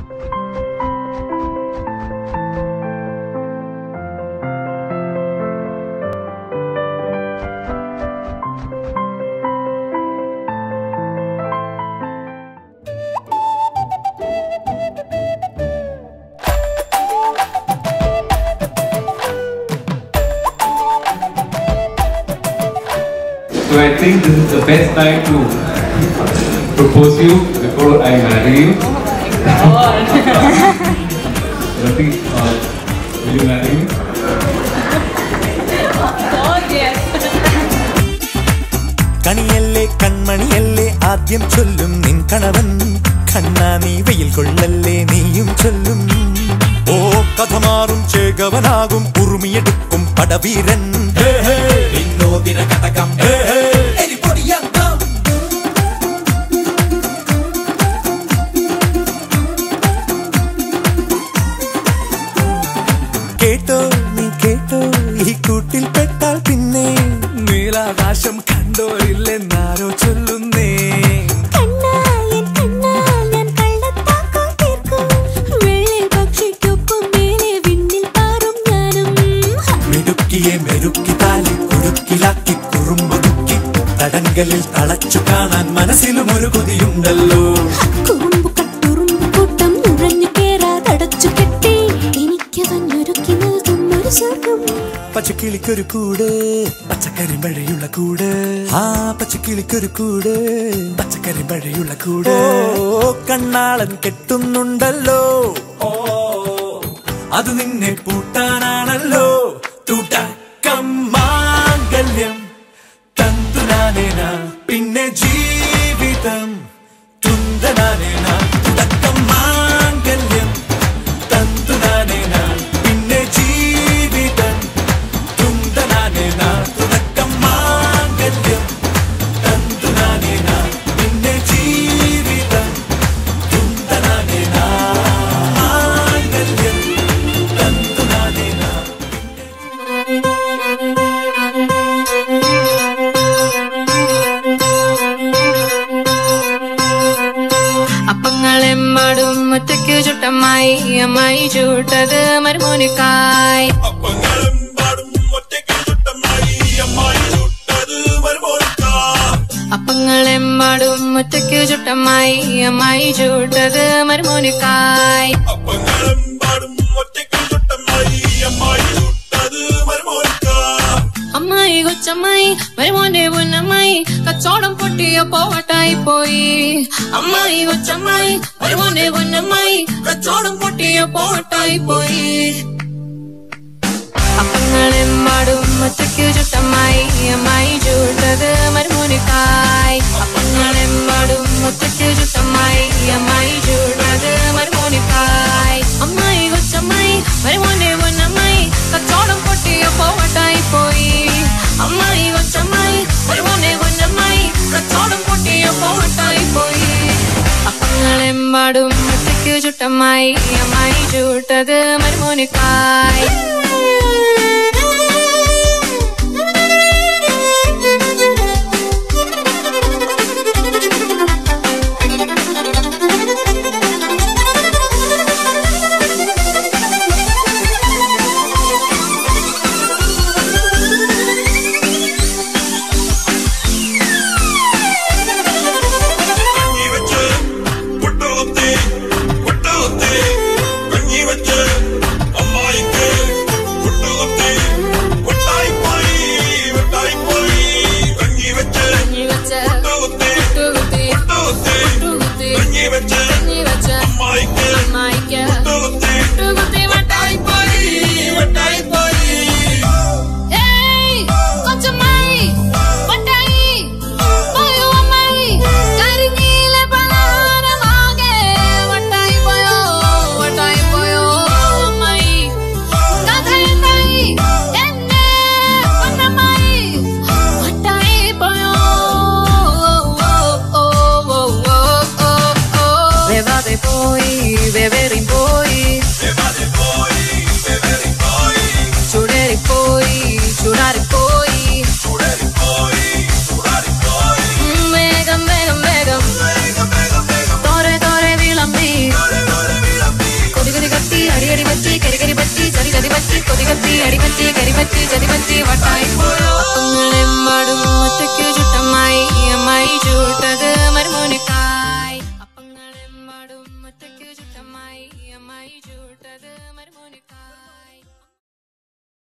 So I think this is the best time to propose you before I marry you. Rathika, will you marry me? Oh yes. കണിയല്ലേ കൺമണിയല്ലേ ആദ്യം ചൊല്ലും നിൻ കണവൻ കണ്ണാ നീ വെയിൽ കൊള്ളല്ലേ നീയും ചൊല്ലും ഓ കഥ മാറും ചേകവനാകും ഉറുമിയെടുക്കും പടവീരൻ വിനോദിന കടകം കേട്ടോ നീ കേട്ടോ ഈ കൂട്ടിൽ പെട്ടാൽ പിന്നെ നീലാകാശം കണ്ടോരില്ലെന്നാരോ ചൊല്ലുന്നേ മെരുക്കി താലി കുരുക്കിലാക്കി കുറുമ്പൊതുക്കി തടങ്കലിൽ തളച്ചു കാണാൻ മനസ്സിലും ഒരു കൊതിയുണ്ടല്ലോ കുറുമ്പു കട്ടുറുമ്പു കൂട്ടം നുഴഞ്ഞു കേറാതടച്ചു കെട്ടി എനിക്ക് തന്നൊരുക്കി നൽകും ഒരു സ്വർഗം പച്ചക്കിളിക്കൊരു കൂട് പച്ചക്കറി മഴയുള്ള കൂട് ആ പച്ചക്കിളിക്കൊരു കൂട് പച്ചക്കറി മഴയുള്ള കൂട് ഓ കണ്ണാളൻ കെട്ടുന്നുണ്ടല്ലോ ഓ അത് നിന്നെ പൂട്ടാനാണല്ലോ തുടക്കം മാംഗല്യം തന്തുനാനേന പിന്നെ ജീവിതം തുന്തനാനേന തുടക്കം മാംഗല്യം തന്തുനാനേന പിന്നെ ജീവിതം തുന്തനാനേന തുടക്കം മാംഗല്യം തന്തുനാനേന പിന്നെ ജീവിതം തുന്തനാനേന മാംഗല്യം തന്തുനാനേന അപ്പങ്ങളെമ്പാടും ഒറ്റയ്ക്ക് ചുട്ടമ്മായി അമ്മായി ചൂട്ടത് മരുമോനിക്കായി അപ്പങ്ങളെമ്പാടും ഒറ്റയ്ക്ക് ചുട്ടമ്മായി അമ്മായി ചൂട്ടത് മരുമോനിക്കായി അമ്മായി കൊച്ചമ്മായി മരുമോന്റെ പൊന്നമ്മായി കച്ചോടം പൊട്ടിയ പോവട്ടായി പോയി അമ്മായി കൊച്ചമ്മായി മരുമോന്റെ പൊന്നമ്മായി കച്ചോടം പൊട്ടിയ പോവട്ടായി പോയി അപ്പങ്ങളെമ്പാടും ഒറ്റയ്ക്ക് ചുട്ടമ്മായി അമ്മായി ചൂട്ടത് മരുമോനിക്കായി അപ്പങ്ങളെമ്പാടും ഒറ്റയ്ക്ക് ചുട്ടമ്മായി അമ്മായി ചൂട്ടത് മരുമോനിക്കായി അമ്മായി കൊച്ചമ്മായി മരുമോന്റെ പൊന്നമ്മായി കച്ചോടം പൊട്ടിയ പോവട്ടായി പോയി അമ്മായി കൊച്ചമ്മായി മരുമോന്റെ പൊന്നമ്മായി കച്ചോടം പൊട്ടിയ പോവട്ടായി പോയി അപ്പങ്ങളെമ്പാടും ഒറ്റയ്ക്ക് ചുട്ടമ്മായി അമ്മായി ചൂട്ടത് മരുമോനിക്കായി പത്തി അടിപറ്റി കരിപറ്റി ചതിപറ്റി വട്ടായി പോയോ അപ്പങ്ങളെമ്പാടും ഒറ്റയ്ക്ക് ചുട്ടമ്മായി അമ്മായി ചൂട്ടത് മരുമോനിക്കായി അപ്പങ്ങളെമ്പാടും ഒറ്റയ്ക്ക് ചുട്ടമ്മായി അമ്മായി ചൂട്ട